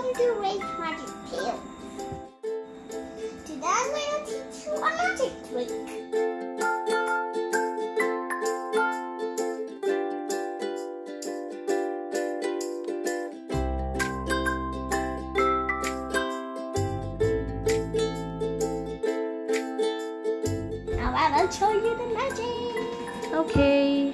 going to raise magic tail. Today I'm going to teach you a magic trick. Now I will show you the magic. Okay.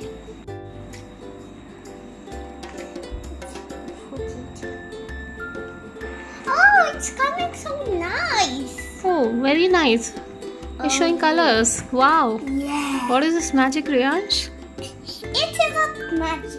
Oh, it's coming so nice. Oh, very nice. It's showing colors. Wow. Yeah. What is this magic, Riyansh? It is a magic.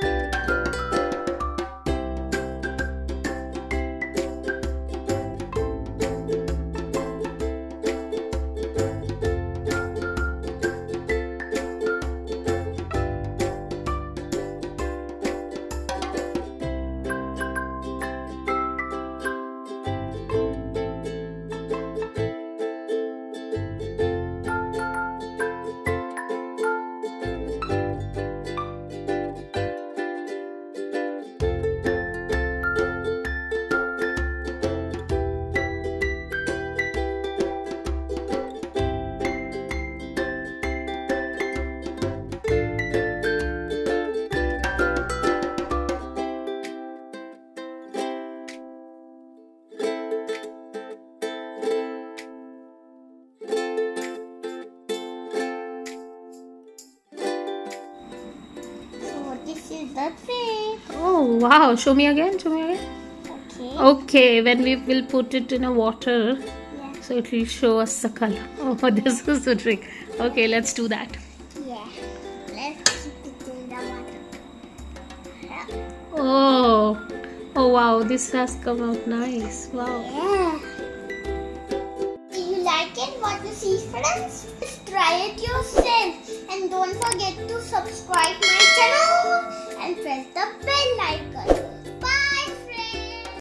This is the trick. Oh, wow. Show me again. Show me again. Okay. Okay, when we will put it in a water, Yeah. so it will show us the color. Oh, this is the trick. Okay, let's do that. Yeah. Let's keep it in the water. Oh, oh wow, this has come out nice. Wow. Yeah. Do you like it? Want to see, friends? Just try it yourself. And don't forget to subscribe my channel and press the bell icon.